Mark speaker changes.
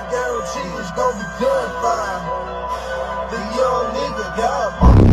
Speaker 1: guarantee it's gonna be gunfire. The young nigga, y'all.